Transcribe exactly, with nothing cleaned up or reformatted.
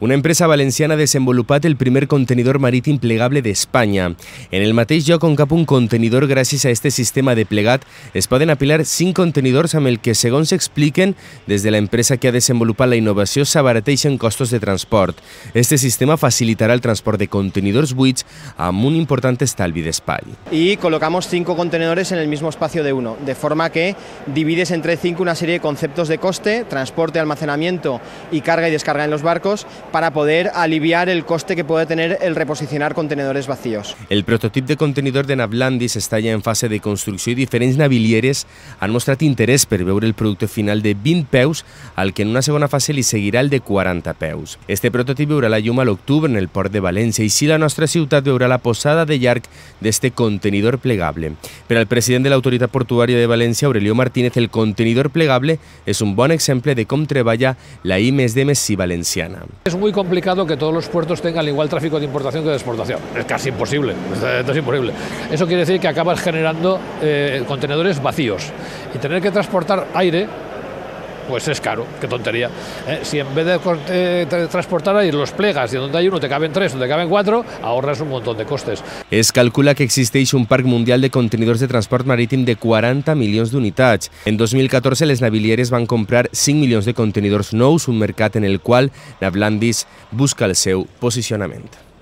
Una empresa valenciana ha desenvolupat el primer contenidor marítim plegable d'Espanya. En el mateix lloc on cap un contenidor, gràcies a este sistema de plegat, es poden apilar cinc contenidors amb el que, segons expliquen, des de l'empresa que ha desenvolupat la innovació, s'abarateixen costos de transport. Este sistema facilitarà el transport de contenidors buits amb un important estalvi d'espai. Y colocamos cinco contenedores en el mismo espacio de uno, de forma que divides entre cinco una serie de conceptos de coste, transporte, almacenamiento y carga y descarga en los barcos, para poder aliviar el coste que puede tener el reposicionar contenedores vacíos. El prototip de contenidor de Navlandis està ja en fase de construcció i diferents navilieres han mostrat interès per veure el producte final de vint peus, al que en una segona fase li seguirà el de quaranta peus. Este prototip veurà la llum a l'octubre en el port de València i així la nostra ciutat veurà la posada de llarg d'este contenidor plegable. Per al president de l'Autoritat Portuària de València, Aurelio Martínez, el contenidor plegable és un bon exemple de com treballa la I més D més I valenciana. Es muy complicado que todos los puertos tengan igual tráfico de importación que de exportación. Es casi imposible, es imposible. Eso quiere decir que acabas generando eh, contenedores vacíos y tener que transportar aire, pues es caro, qué tontería. Eh, si en vez de eh, transportar aire los plegas y donde hay uno te caben tres, donde caben cuatro, ahorras un montón de costes. Es calcula que existeix un parc mundial de contenidors de transport marítim de quaranta milions d'unitats. En dos mil catorze les navilieres van comprar cinc milions de contenidors nous, un mercat en el qual Navlandis busca el seu posicionament.